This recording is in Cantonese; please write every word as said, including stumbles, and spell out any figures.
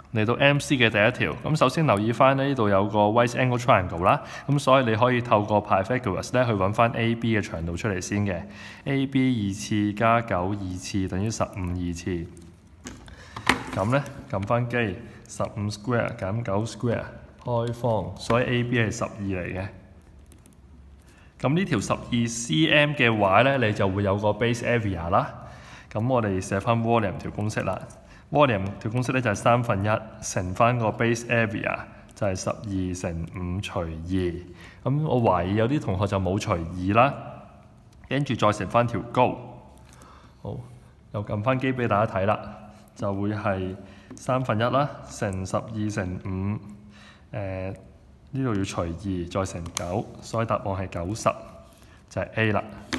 嚟到 M C 嘅第一條，咁首先留意翻呢度有個 right angle triangle 啦，咁所以你可以透過 Pythagoras 咧去揾翻 A B 嘅長度出嚟先嘅。A B 二次加九二次等於十五二次。咁咧撳翻機，十五 square 減九 square 開方，所以 A B 係十二嚟嘅。咁呢條十二 cm 嘅話咧，你就會有個 base area 啦。咁我哋寫翻 volume 條公式啦。volume 條公式咧就係三分一乘翻個 base area 就係十二乘五除二。咁我懷疑有啲同學就冇除二啦，跟住再乘翻條高。好，又撳翻機俾大家睇啦，就會係三分一啦，乘十二乘五，誒呢度要除二再乘九，所以答案係九十，就係 A 啦。